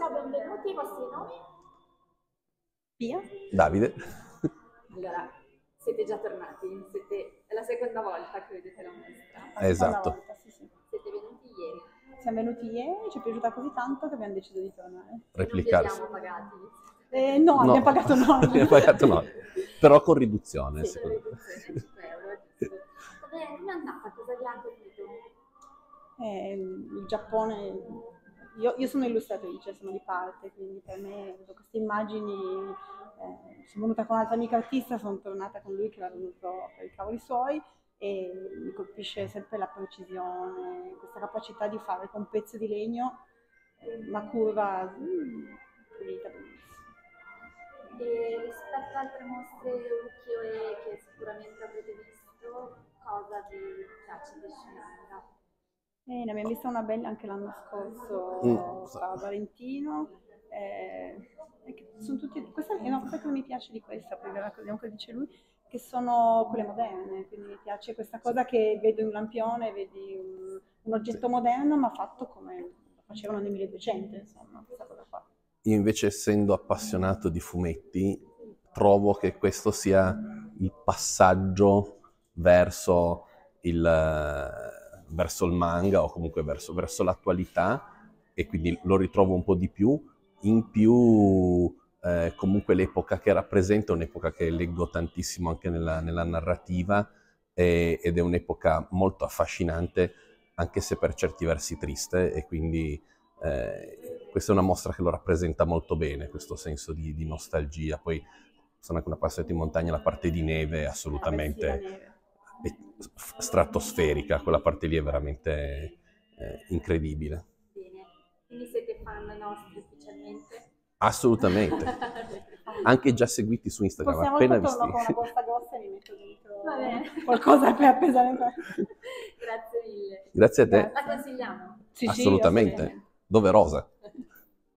Ciao, benvenuti, i vostri nomi? Pia? Davide. Allora, siete già tornati, è la seconda volta che vedete la mostra. La seconda Esatto. volta, sì, sì. Siete venuti ieri. Siamo venuti ieri, ci è piaciuta così tanto che abbiamo deciso di tornare. Replicarsi. Non vi abbiamo pagati. No, abbiamo pagato noi. Abbiamo pagato noi, però con riduzione, Sì, secondo me. riduzione, 5 euro, giusto. Come è andata? Cosa vi ha colpito? Il Giappone, io sono illustratrice, sono di parte, quindi per me queste immagini, sono venuta con un'altra amica artista, sono tornata con lui che era venuto per i cavoli suoi e mi colpisce sempre la precisione, questa capacità di fare con un pezzo di legno una curva pulita, bellissima. E rispetto a altre mostre ukiyo-e che sicuramente avrete visto, cosa vi piace di Shinanga? Ne abbiamo vista una bella anche l'anno scorso a Valentino. Sono tutti, questa è una cosa che mi piace di questa, poi vediamo cosa dice lui, che sono quelle moderne, quindi mi piace questa cosa che vedo in un lampione, vedi un oggetto moderno ma fatto come lo facevano nel 1200, insomma, questa cosa qua. Io invece, essendo appassionato di fumetti, trovo che questo sia il passaggio verso il manga o comunque verso l'attualità, e quindi lo ritrovo un po' di più. In più comunque l'epoca che rappresenta è un'epoca che leggo tantissimo anche nella narrativa, ed è un'epoca molto affascinante, anche se per certi versi triste, e quindi questa è una mostra che lo rappresenta molto bene, questo senso di nostalgia. Poi sono anche una passeggiata in montagna, la parte di neve è assolutamente stratosferica, quella parte lì è veramente incredibile. Bene, quindi siete fan nostri ufficialmente? Assolutamente, anche già seguiti su Instagram, Possiamo appena torno visti. con una borsa grossa e mi metto dentro Va bene. qualcosa per pesare. Grazie mille. Grazie a te. La consigliamo? Sì, Assolutamente, doverosa.